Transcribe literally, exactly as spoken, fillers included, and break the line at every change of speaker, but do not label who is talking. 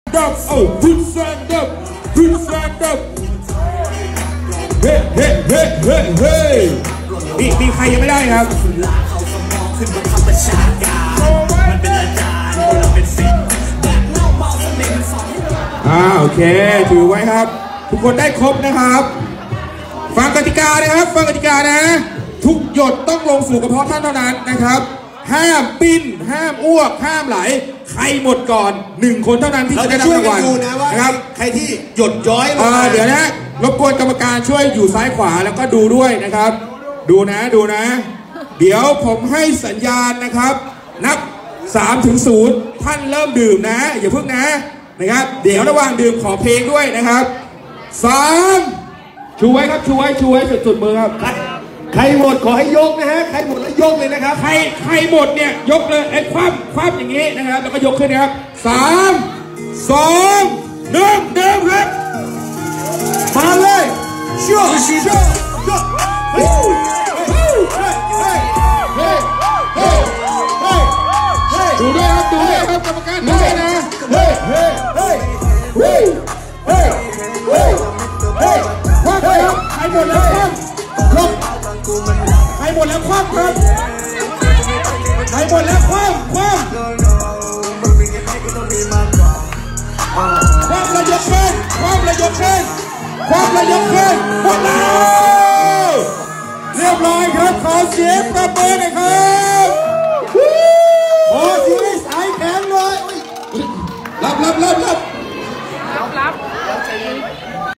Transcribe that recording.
up โอ้ put stand up put stand up เฮ้เฮ้เฮ้เฮ้เฮ้มีมีใครยังไม่ได้ครับอ่าโอเคถือไว้ครับทุกคนได้ครบนะครับฟังกติกานะครับฟังกติกานะทุกหยดต้องลงสู่กระเพาะท่านเท่านั้นนะครับห้ามปิ้นห้ามอ้วกห้ามไหลใครหมดก่อนหนึ่งคนเท่านั้นที่จะได้รับรางวัลนะครับ
ใครที่หยดย้อยลงมา
เดี๋ยวนะรบกวนกรรมการช่วยอยู่ซ้ายขวาแล้วก็ดูด้วยนะครับดูนะดูนะเดี๋ยวผมให้สัญญาณนะครับนับสามถึงศูนย์ท่านเริ่มดื่มนะอย่าเพิ่งนะนะครับเดี๋ยวระหว่างดื่มขอเพลงด้วยนะครับสามชูไว้ครับชูไว้ชูไว้สุดๆมือครับ
ใครหมดขอให้ยกนะฮะใครหมดแล้วยกเลยนะครับ
ใครใครหมดเนี่ยยกเลยไอ้คว่ำคว่ำอย่างนี้นะครับแล้วก็ยกขึ้นนะครับสามสองหนึ่งเดิมครับ
มาเลยเชื่อเชื่อเชื่อเฮ้ยเฮ้ยเฮ้ยเฮ้ยเฮ้ยเฮ้ยเฮ้ยเฮ้ย
ดูด้วยครับดูด้วยครับกรรมการดูด้วยนะ
เฮ้ยเฮ้ยเฮ้ยเฮ้ยเฮ้ยเฮ้ยเฮ้ย
คว่ำครับใครหมดแล้วคว่ำลงใครหมดแล้วคว่ำครับใครหมดแล้วคว่ำคว่ำความระยกขึ้นความระยกขึ้นความระยกขึ้นหมดแล้วเรียบร้อยครับขอเสียงประมือหน่อยครับ
ขอเสียงสายแข็งเลย
รับรับรับรับ